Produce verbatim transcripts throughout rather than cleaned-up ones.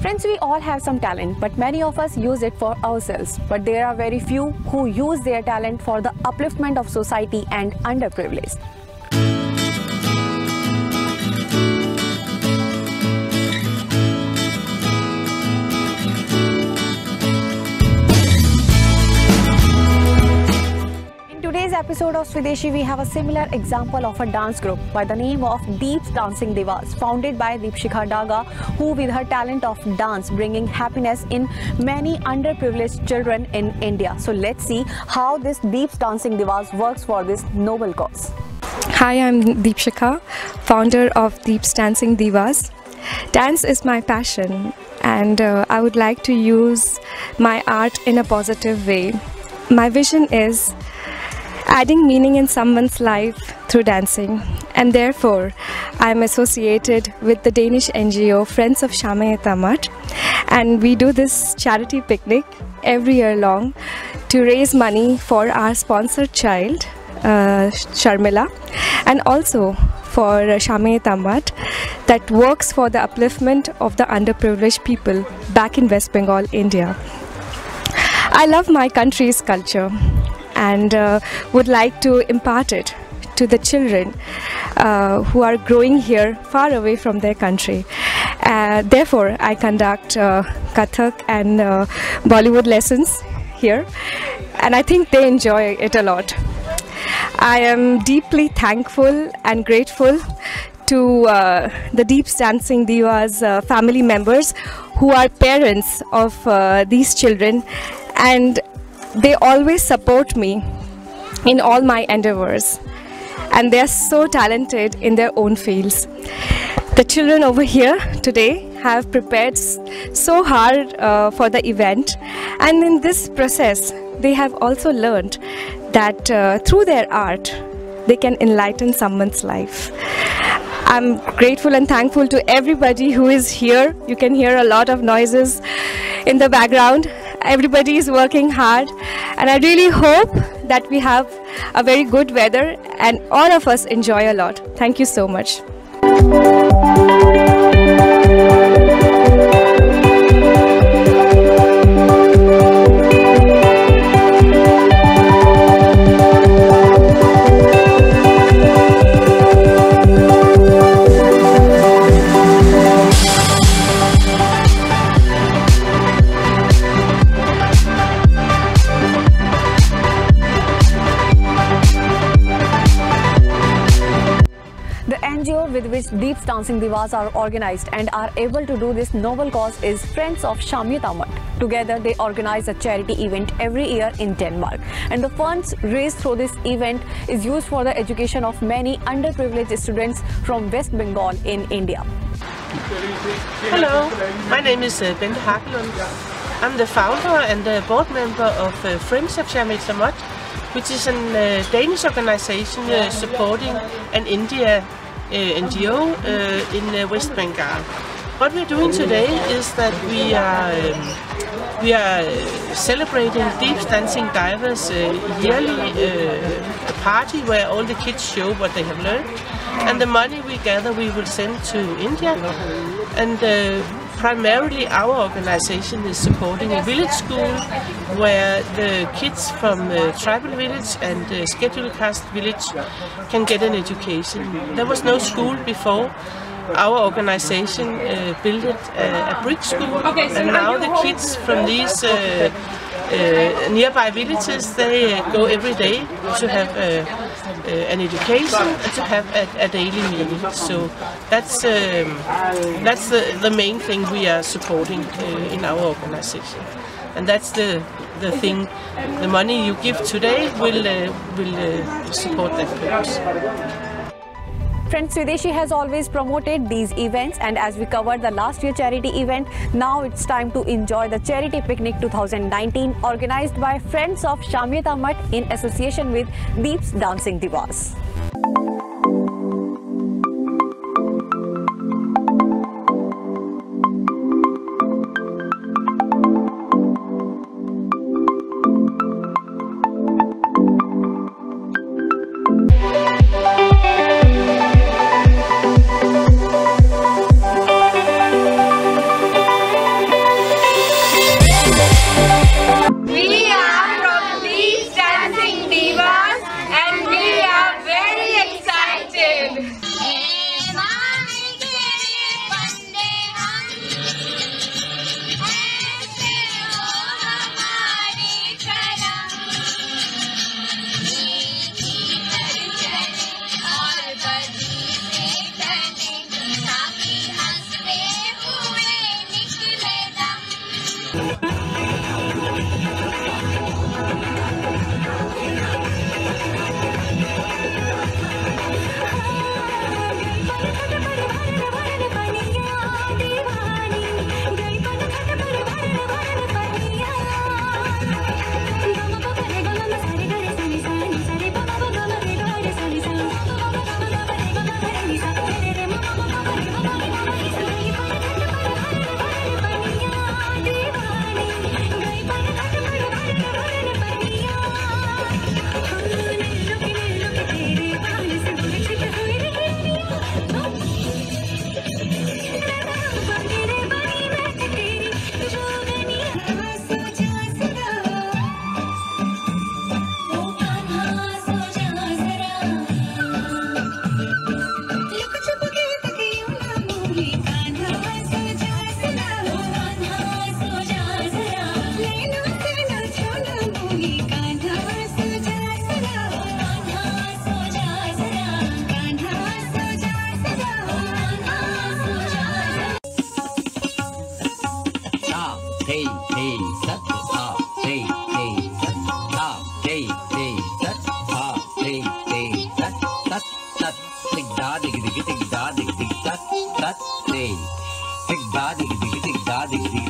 Friends, we all have some talent, but many of us use it for ourselves. But there are very few who use their talent for the upliftment of society and underprivileged. In today's episode of Swadeshi, we have a similar example of a dance group by the name of Deep's Dancing Divas, founded by Deepshikha Daga, who with her talent of dance bringing happiness in many underprivileged children in India. So let's see how this Deep's Dancing Divas works for this noble cause. Hi, I'm Deepshikha, founder of Deep's Dancing Divas. Dance is my passion, and uh, I would like to use my art in a positive way. My vision is adding meaning in someone's life through dancing, and therefore I am associated with the Danish N G O Friends of Shamyata Math, and we do this charity picnic every year long to raise money for our sponsored child, uh, Sharmila, and also for Shamyata Math that works for the upliftment of the underprivileged people back in West Bengal, India. I love my country's culture and uh, would like to impart it to the children uh, who are growing here far away from their country. Uh, therefore, I conduct uh, Kathak and uh, Bollywood lessons here, and I think they enjoy it a lot. I am deeply thankful and grateful to uh, the Deep's Dancing Divas uh, family members who are parents of uh, these children, and they always support me in all my endeavors, and they are so talented in their own fields. The children over here today have prepared so hard uh, for the event, and in this process they have also learned that uh, through their art they can enlighten someone's life. I'm grateful and thankful to everybody who is here. You can hear a lot of noises in the background. Everybody is working hard, and I really hope that we have a very good weather and all of us enjoy a lot. Thank you so much. With which Deep's Dancing Divas are organized and are able to do this noble cause is Friends of Shamyata Math. Together they organize a charity event every year in Denmark, and the funds raised through this event is used for the education of many underprivileged students from West Bengal in India. Hello, my name is uh, Bente Hagelund. I'm the founder and the board member of uh, Friends of Shamyata Math, which is a uh, Danish organization uh, supporting an India Uh, N G O uh, in uh, West Bengal. What we're doing today is that we are um, we are celebrating Deep's Dancing Divas uh, yearly uh, party where all the kids show what they have learned, and the money we gather we will send to India. And uh, primarily our organization is supporting a village school where the kids from the tribal village and the scheduled caste village can get an education. There was no school before. Our organization uh, built a, a brick school, and now the kids from these uh, uh, nearby villages, they uh, go every day to have uh, uh, an education and to have a, a daily meal. So that's um, that's the, the main thing we are supporting uh, in our organization, and that's the the thing. The money you give today will uh, will uh, support that purpose. Friends, Swadeshi has always promoted these events, and as we covered the last year charity event, now it's time to enjoy the Charity Picnic two thousand nineteen organized by Friends of Shamyata Math in association with Deep's Dancing Divas.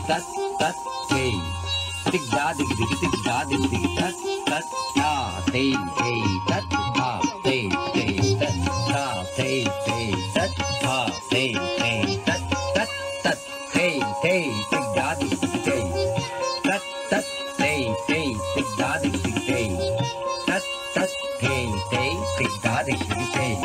tat tat hey. Dig da dig dig dig da dig dig tat tat ta hey hey tat ta hey hey tat ta hey hey tat ta hey hey tat tat tat hey hey dig da dig dig hey. Tat tat hey hey dig da dig dig hey. Tat tat hey hey dig da dig dig hey.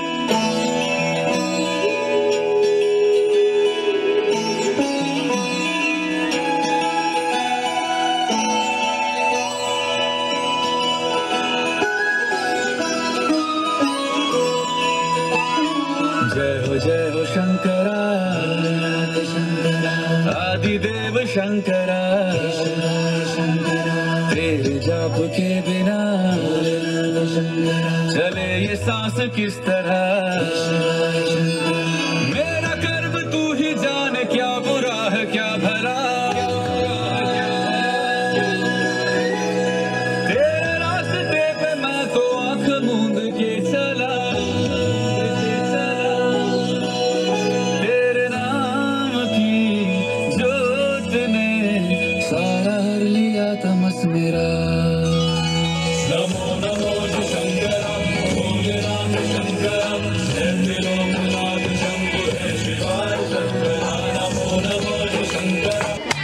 जय हो जय हो शंकरा आदिदेव शंकरा तेरे जाप के बिना चले ये सांस किस तरह मेरा कर्म तू ही जाने क्या बुरा है क्या भला तेरे रास्ते पे मैं तो आंख मूंद के चला तमस मेरा नमो नमो शंकरा ओम राम शंकरा त्रिलोकनाथ शंभो हे शिवाय Shankara Namo Namo Shankara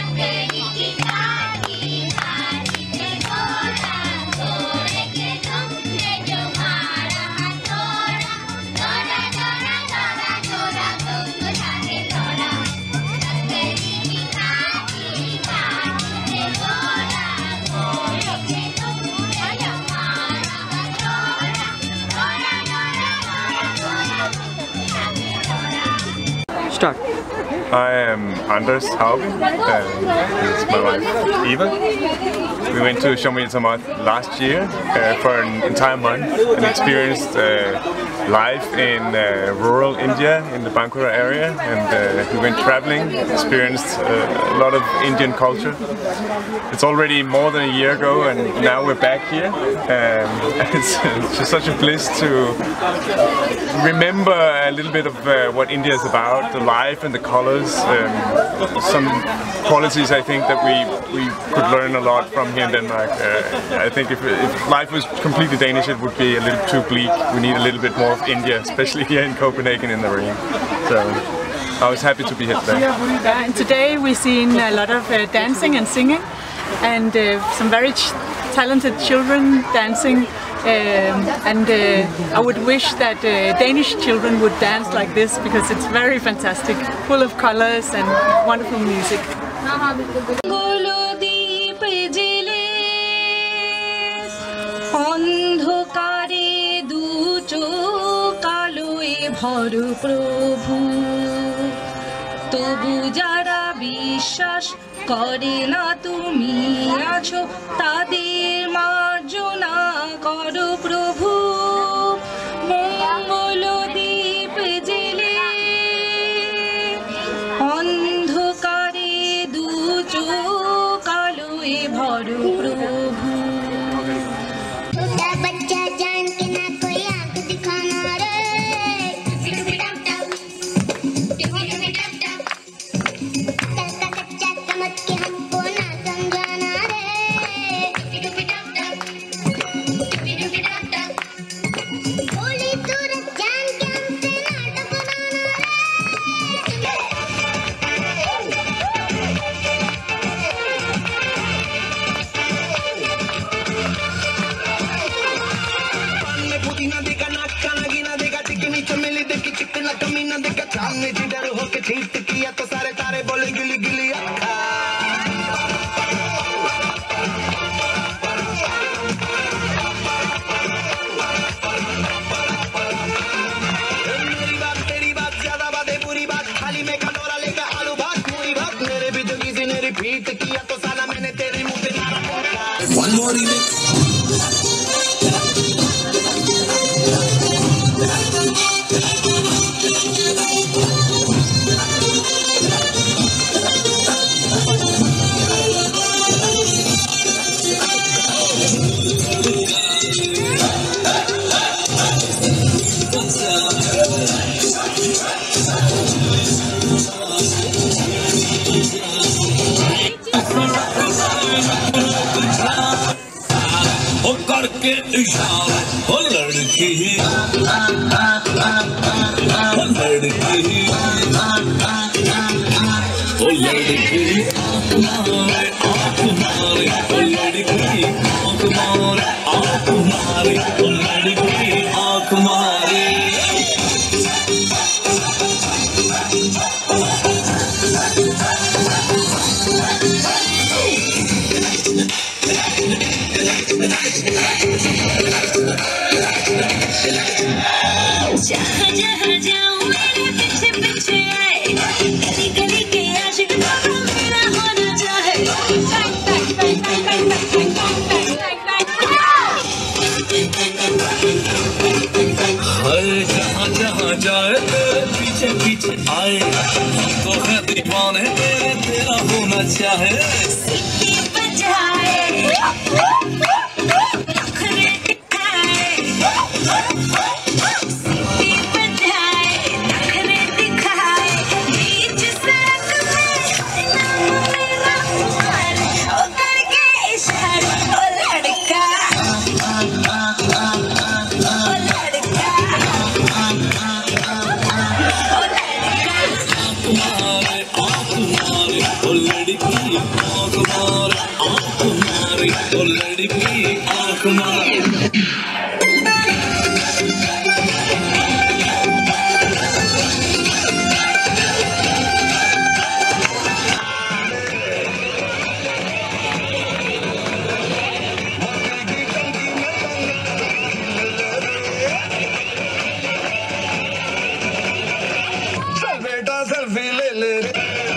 Start. I am Anders Hauge, and this is my wife Eva. We went to Shomil Samath last year uh, for an entire month and experienced uh, life in uh, rural India in the Bankura area, and uh, we went traveling, experienced uh, a lot of Indian culture. It's already more than a year ago, and now we're back here. Um, it's, it's just such a bliss to remember a little bit of uh, what India is about, the life and the colors, um, some qualities I think that we, we could learn a lot from here in Denmark. Uh, I think if, if life was completely Danish, it would be a little too bleak. We need a little bit more of India, especially here in Copenhagen in the rain. So I was happy to be here today. Uh, and today we've seen a lot of uh, dancing and singing, and uh, some very ch talented children dancing. Um, and uh, I would wish that uh, Danish children would dance like this, because it's very fantastic, full of colors and wonderful music. তবু যারা বিশ্বাস করে না তুমি আছো তাদের মার্জনা করো প্রভু মঙ্গল দ্বীপ জেলে অন্ধকারে দু চোখ আলোয় ভরো প্রভু बच्चा जान के ना कोई आंख दिखाना रे सामने जिधर होके चीट किया तो सारे तारे बोले गिली गिली अक्खा मेरी बात तेरी बात ज्यादा बातें बुरी बात थाली में कटोरा लेकर आलू भात पूरी बात मेरे भी जो किसी ने रिपीट किया तो साला मैंने तेरे मुंह पे मारा One more remix. के इशारे ओ लड़की ओ लड़की ओ लड़की मारे आँख मारे ओ लड़की आँख मारे आँख मारे ओ लड़की आँख मारे जहाँ जहाँ जाऊँ मेरे पीछे पीछे आए गली गली के आशिक बाबा मेरा होना चाहे हर जहाँ जहाँ जाए तेरे पीछे पीछे आए तो है दीवाने तेरे तेरा होना चाहे सीटी बजाए नखरे दिखाए सीटी बजाए नखरे दिखाए बीच सड़क पे नाम मेरा तुम्हारे ओ करके इशारे ओ लड़का ओ लड़का ओ लड़का मारे आँख मारे ओ लड़की आँख मारे आँख मारे ओ लड़की आँख मारे चल बेटा सेल्फी ले ले रे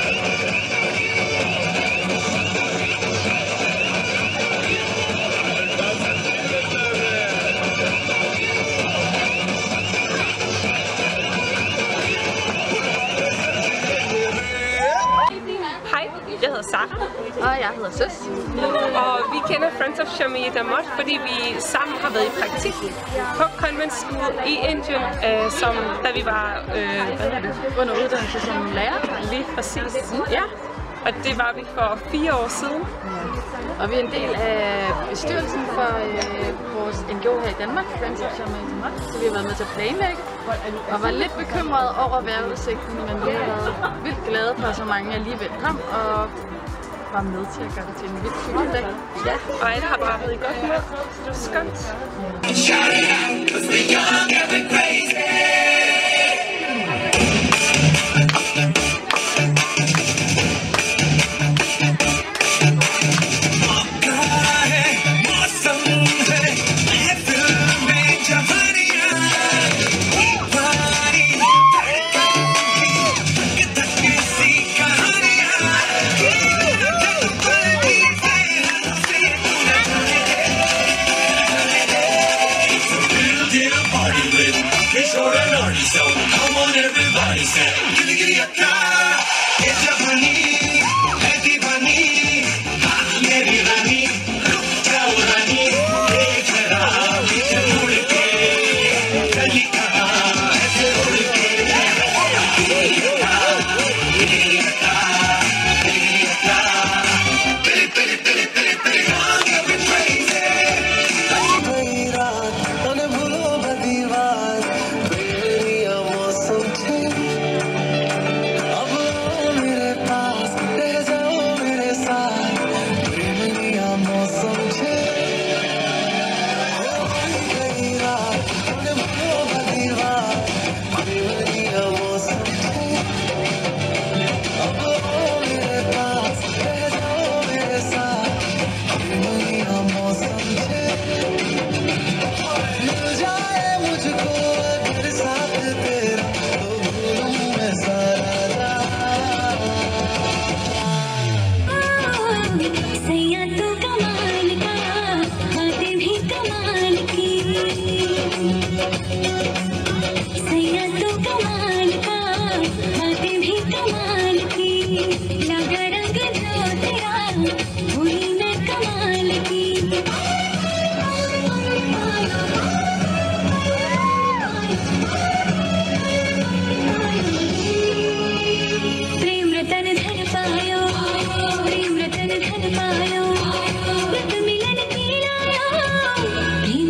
Hej, jeg hedder Sara. Og jeg hedder Søs. Og vi kender Friends of Shamil Damot, fordi vi sammen har været i praktik på Convent School i Indien, øh, som da vi var øh, hvad er det? Under uddannelse som lærer. Lige præcis. Ja. Og det var vi for fire år siden. Og vi er en del af bestyrelsen for øh, vores N G O her i Danmark, Friends of Shamil Damot. Så vi har været med til at planlægge og var lidt bekymrede over vejrudsigten, men vi har været vildt glade for, så mange alligevel kom og var med til at gøre det til en vildt hyggelig dag. Ja, og alle har bare været i godt humør. Det var skønt. Come on everybody say giddy giddy akka it's a funny it's funny meri rani jao rani ek ra piche mud ke gali ka aise ud ke giddy akka giddy akka giddy akka pili pili pili pili pili I'm going crazy koi raat tone bhulo badiwar Prem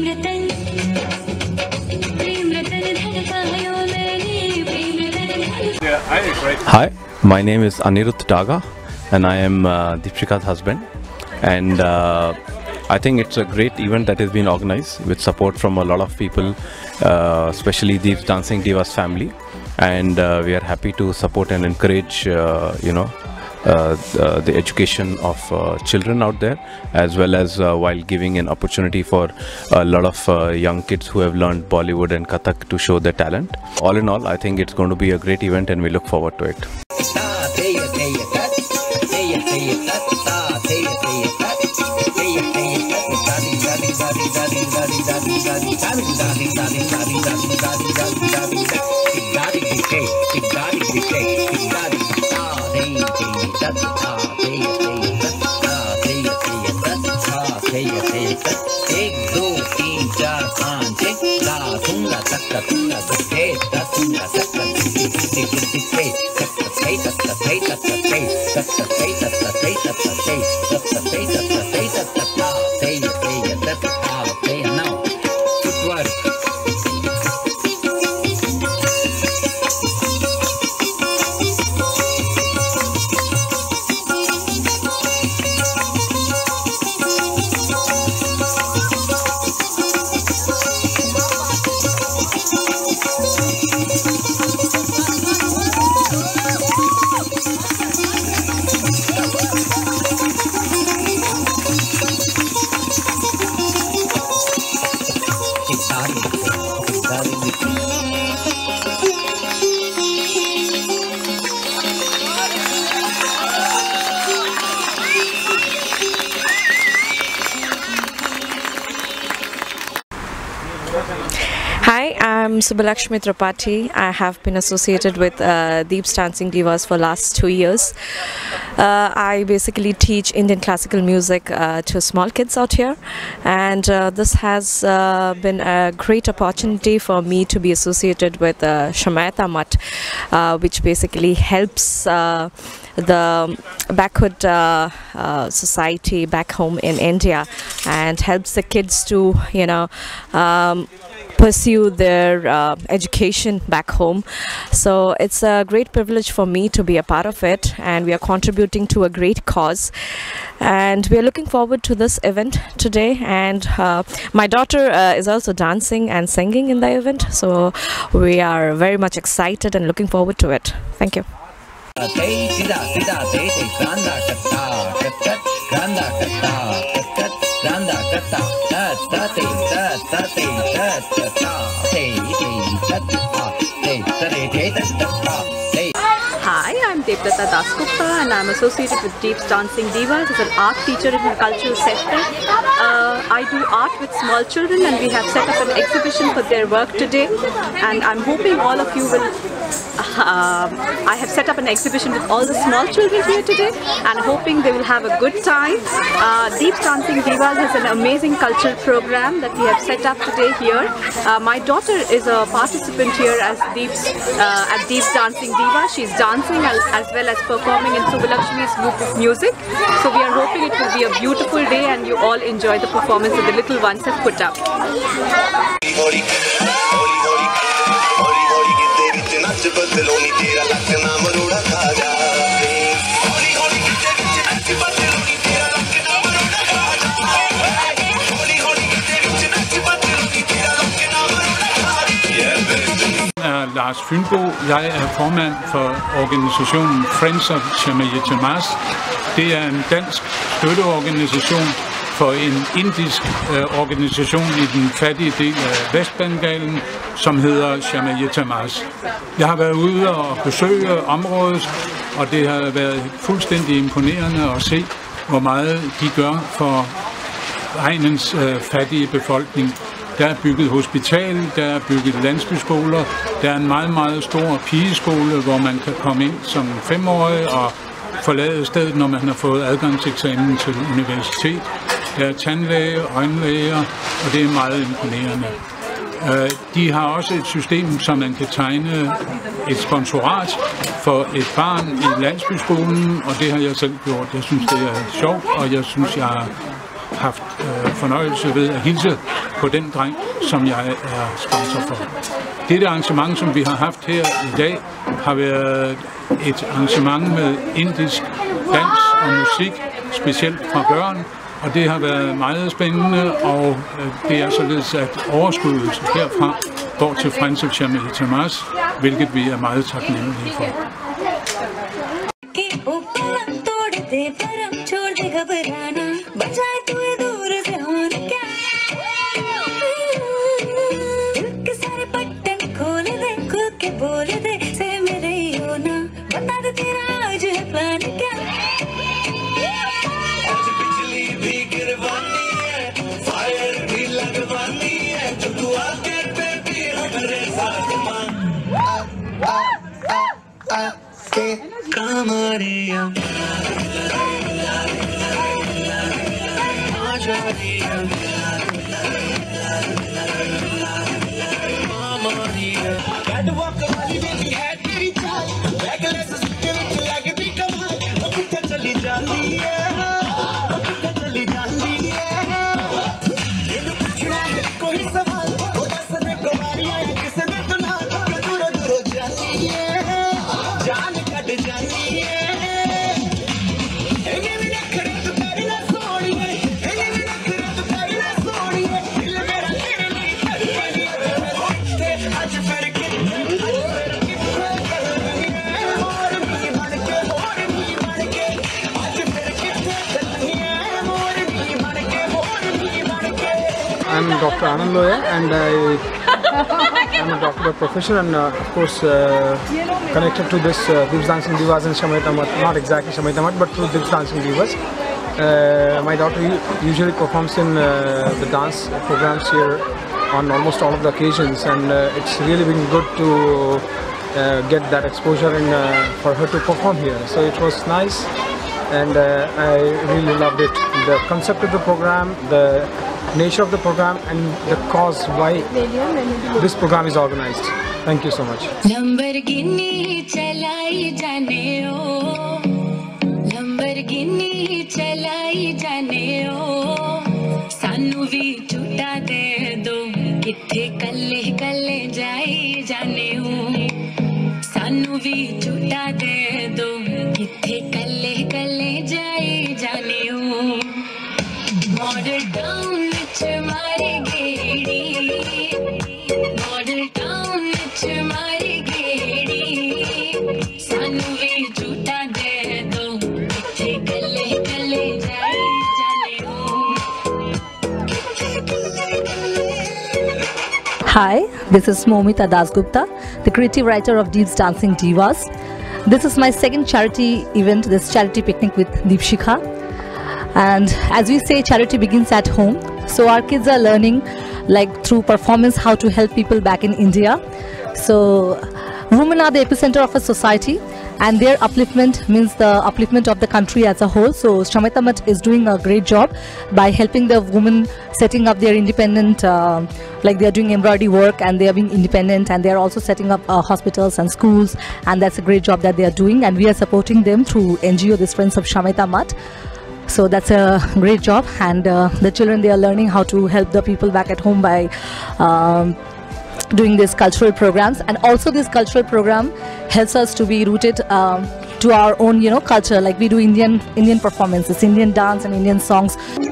Hi, my name is Anirudh Daga and I am uh, Deepshika's husband, and uh, I think it's a great event that has been organized with support from a lot of people, uh, especially Deep's Dancing Divas family, and uh, we are happy to support and encourage uh, you know uh, the, the education of uh, children out there, as well as uh, while giving an opportunity for a lot of uh, young kids who have learned Bollywood and Kathak to show their talent. All in all, I think it's going to be a great event and we look forward to it. Hi, I'm Subbalakshmi Tripathi. I have been associated with uh, Deep's Dancing Divas for last two years. Uh, I basically teach Indian classical music uh, to small kids out here, and uh, this has uh, been a great opportunity for me to be associated with uh, Shamayata Math, uh, which basically helps uh, the backward uh, uh, society back home in India, and helps the kids to, you know, um, pursue their uh, education back home. So it's a great privilege for me to be a part of it, and we are contributing to a great cause, and we are looking forward to this event today. And uh, my daughter uh, is also dancing and singing in the event, so we are very much excited and looking forward to it. Thank you. Hi, I'm Devdata Dasgupta and I'm associated with Deep's Dancing Divas as an art teacher in the cultural sector. Uh, I do art with small children, and we have set up an exhibition for their work today, and I'm hoping all of you will Uh, I have set up an exhibition with all the small children here today, and hoping they will have a good time. Uh, Deep's Dancing Divas is an amazing cultural program that we have set up today here. Uh, my daughter is a participant here as Deep's, uh, at Deep's Dancing Divas. She's dancing as, as well as performing in Subbalakshmi's group of music. So we are hoping it will be a beautiful day and you all enjoy the performance that the little ones have put up. Jeg er Lars Fynbo. Jeg er formand for organisationen Friends of Shamayata Math. Det er en dansk støtteorganisation for en indisk øh, organisation i den fattige del af Vestbengalen, som hedder Shamayata Math. Jeg har været ude og besøge området, og det har været fuldstændig imponerende at se, hvor meget de gør for egnens øh, fattige befolkning. Der er bygget hospital, der er bygget landsbyskoler, der er en meget, meget stor pigeskole, hvor man kan komme ind som femårig og forlade stedet, når man har fået adgangseksamen til universitet. Der er tandlæge, øjenlæger, og det er meget imponerende. De har også et system, så man kan tegne et sponsorat for et barn i landsbyskolen, og det har jeg selv gjort. Jeg synes, det er sjovt, og jeg synes, jeg har haft øh, fornøjelse ved at hilse på den dreng, som jeg er sponsor for. Dette arrangement, som vi har haft her i dag, har været et arrangement med indisk dans og musik, specielt fra børn. Og det har været meget spændende, og det er således, at overskuddet herfra går til Friends of Shamay Tamas, hvilket vi er meget taknemmelige for. I'm Doctor Anand Loya, and I am a doctor by profession, and uh, of course uh, connected to this uh, Deeps Dancing Divas and Shamay Tamat, not exactly Shamay Tamat, but through Deeps Dancing Divas. Uh, my daughter usually performs in uh, the dance programs here on almost all of the occasions, and uh, it's really been good to uh, get that exposure and uh, for her to perform here. So it was nice, and uh, I really loved it. The concept of the program, the nature of the program, and the cause why this program is organized. Thank you so much. Lamborghini chalai jane o, Lamborghini chalai jane o, sanu vi chuta de do, kithe kalle kalle jai jane o, sanu vi chuta de do, kithe kalle kalle jai jane o. Model down with mari gedi, model down with mari gedi, sanu vi chuta de do, kithe kalle kalle jai jane o. Hi, this is Momita Dasgupta, the creative writer of Deeps Dancing Divas. This is my second charity event, this charity picnic with Deepshikha. And as we say, charity begins at home. So our kids are learning, like through performance, how to help people back in India. So women are the epicenter of a society, and their upliftment means the upliftment of the country as a whole. So Shamay Tamat is doing a great job by helping the women setting up their independent, uh, like they are doing embroidery work, and they are being independent, and they are also setting up uh, hospitals and schools, and that's a great job that they are doing, and we are supporting them through N G O, this Friends of Shamay Tamat. So that's a great job, and uh, the children, they are learning how to help the people back at home by um, doing these cultural programs, and also this cultural program helps us to be rooted um, to our own, you know, culture. Like we do Indian Indian performances, Indian dance and Indian songs.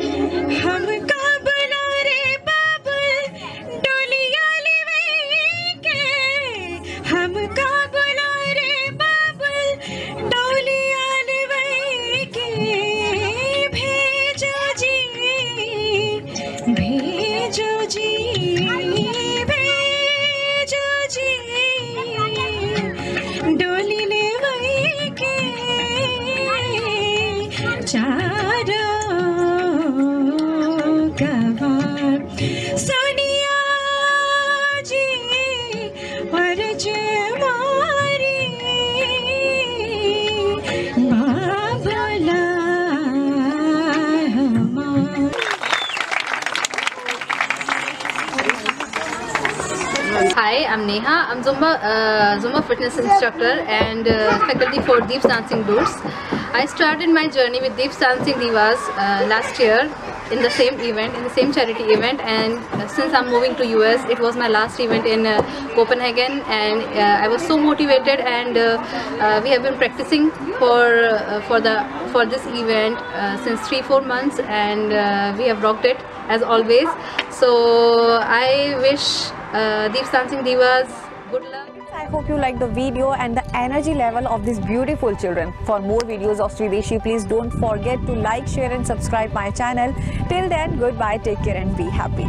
Hi, I'm Neha. I'm Zumba uh, Zumba fitness instructor and uh, faculty for Deeps Dancing Dudes. I started my journey with Deeps Dancing Divas uh, last year in the same event, in the same charity event, and uh, since I'm moving to U S, it was my last event in uh, Copenhagen, and uh, I was so motivated, and uh, uh, we have been practicing for uh, for the for this event uh, since three four months, and uh, we have rocked it as always. So I wish uh, Deeps Dancing Divas good luck. I hope you like the video and the energy level of these beautiful children. For more videos of Srideshi, please don't forget to like, share and subscribe my channel. Till then, goodbye, take care and be happy.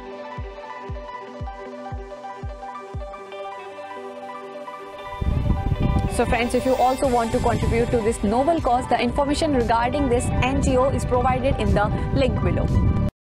So friends, if you also want to contribute to this noble cause, the information regarding this N G O is provided in the link below.